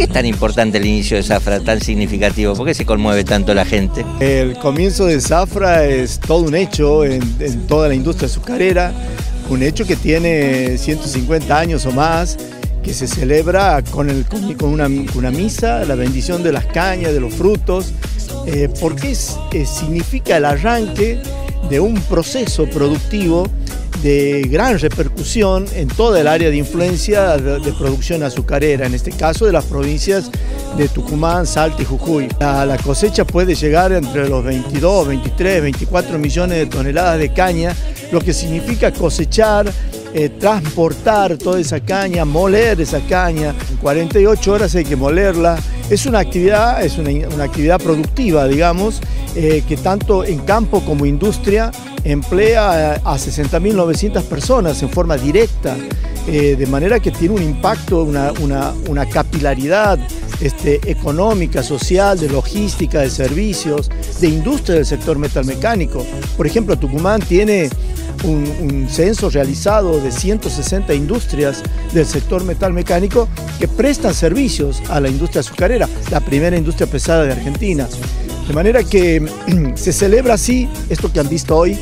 qué es tan importante el inicio de Zafra, tan significativo? ¿Por qué se conmueve tanto la gente? El comienzo de Zafra es todo un hecho en toda la industria azucarera, un hecho que tiene 150 años o más, que se celebra con una misa, la bendición de las cañas, de los frutos, porque significa el arranque de un proceso productivo de gran repercusión en toda el área de influencia de producción azucarera, en este caso de las provincias de Tucumán, Salta y Jujuy. La cosecha puede llegar entre los 22, 23, 24 millones de toneladas de caña, lo que significa cosechar, transportar toda esa caña, moler esa caña. En 48 horas hay que molerla. Es una actividad productiva, digamos, que tanto en campo como industria emplea a 60.900 personas en forma directa, de manera que tiene un impacto, una capilaridad económica, social, de logística, de servicios, de industria del sector metalmecánico. Por ejemplo, Tucumán tiene un censo realizado de 160 industrias del sector metalmecánico que prestan servicios a la industria azucarera, la primera industria pesada de Argentina. De manera que se celebra así, esto que han visto hoy,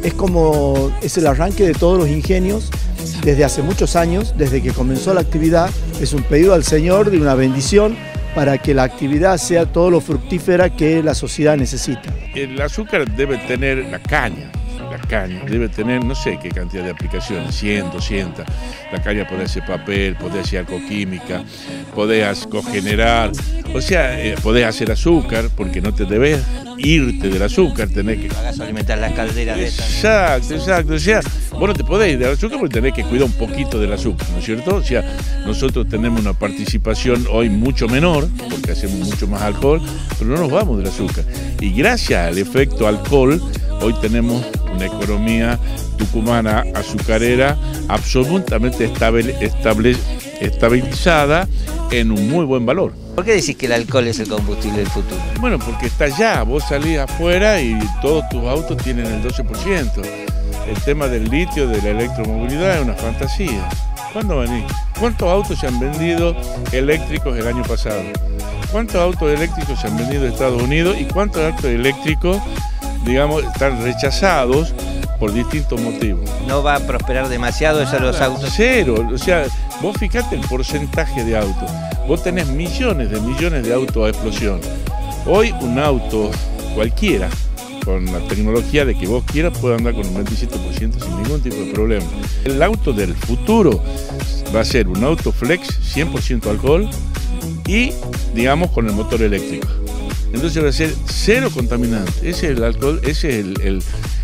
es el arranque de todos los ingenios desde hace muchos años, desde que comenzó la actividad. Es un pedido al Señor de una bendición para que la actividad sea todo lo fructífera que la sociedad necesita. El azúcar debe tener la caña debe tener no sé qué cantidad de aplicaciones, 100, 200. La caña puede hacer papel, puede hacer alcoquímica, podés cogenerar, o sea, podés hacer azúcar, porque no te debes irte del azúcar, tenés que... Hagas alimentar las calderas de Exacto, o sea, vos no te podés ir del azúcar porque tenés que cuidar un poquito del azúcar, ¿no es cierto? O sea, nosotros tenemos una participación hoy mucho menor, porque hacemos mucho más alcohol, pero no nos vamos del azúcar. Y gracias al efecto alcohol, hoy tenemos una economía tucumana azucarera absolutamente estabilizada en un muy buen valor. ¿Por qué decís que el alcohol es el combustible del futuro? Bueno, porque está allá, vos salís afuera y todos tus autos tienen el 12%. El tema del litio, de la electromovilidad es una fantasía. ¿Cuándo venís? ¿Cuántos autos se han vendido eléctricos el año pasado? ¿Cuántos autos eléctricos se han vendido en Estados Unidos y cuántos autos eléctricos, digamos, están rechazados por distintos motivos? ¿No va a prosperar demasiado eso los autos? Cero, o sea, vos fijate el porcentaje de autos. Vos tenés millones de autos a explosión. Hoy un auto cualquiera, con la tecnología de que vos quieras, puede andar con un 27% sin ningún tipo de problema. El auto del futuro va a ser un auto flex, 100% alcohol y, digamos, con el motor eléctrico. Entonces va a ser cero contaminante. Ese es el alcohol, ese es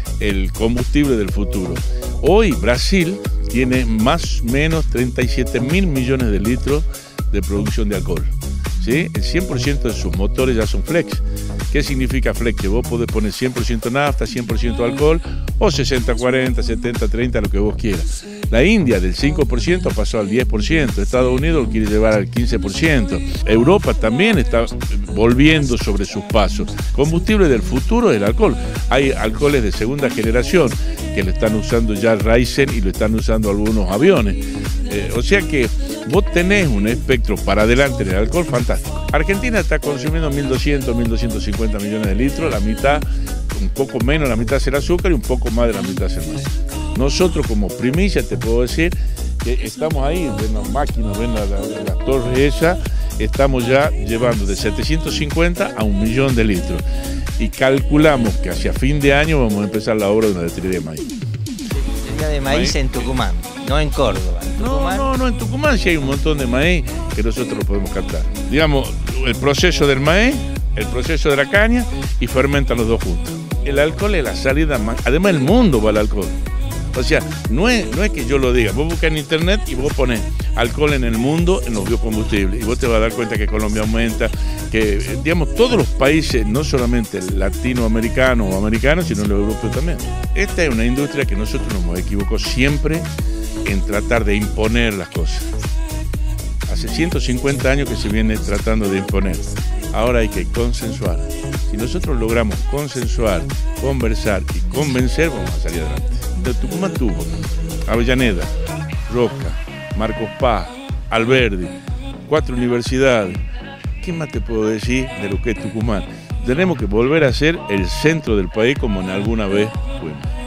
el combustible del futuro. Hoy Brasil tiene más o menos 37.000 millones de litros de producción de alcohol. ¿Sí? El 100% de sus motores ya son flex. ¿Qué significa flex? Que vos podés poner 100% nafta, 100% alcohol o 60-40, 70-30, lo que vos quieras. La India del 5% pasó al 10%, Estados Unidos lo quiere llevar al 15%, Europa también está volviendo sobre sus pasos. Combustible del futuro es el alcohol. Hay alcoholes de segunda generación que lo están usando ya Raízen y lo están usando algunos aviones. O sea que vos tenés un espectro para adelante en el alcohol fantástico. Argentina está consumiendo 1.200, 1.250 millones de litros, la mitad, un poco menos, la mitad es el azúcar y un poco más de la mitad es el maíz. Nosotros como primicia te puedo decir que estamos ahí, ven las máquinas, ven la torre esa, estamos ya llevando de 750 a 1 millón de litros. Y calculamos que hacia fin de año vamos a empezar la obra de una destilería de maíz. Destilería de maíz en Tucumán, no en Córdoba. No, en Tucumán sí hay un montón de maíz que nosotros lo podemos captar. Digamos, el proceso del maíz, el proceso de la caña y fermentan los dos juntos. El alcohol es la salida más... Además el mundo va al alcohol. O sea, no es que yo lo diga. Vos buscas en internet y vos pones alcohol en el mundo en los biocombustibles y vos te vas a dar cuenta que Colombia aumenta, que digamos todos los países, no solamente latinoamericanos o americanos, sino los europeos también. Esta es una industria que nosotros nos hemos equivocado siempre en tratar de imponer las cosas. Hace 150 años que se viene tratando de imponer. Ahora hay que consensuar. Si nosotros logramos consensuar, conversar y convencer, vamos a salir adelante. De Tucumán tuvo Avellaneda, Roca, Marcos Paz, Alberdi, 4 universidades, ¿qué más te puedo decir de lo que es Tucumán? Tenemos que volver a ser el centro del país como en alguna vez fuimos.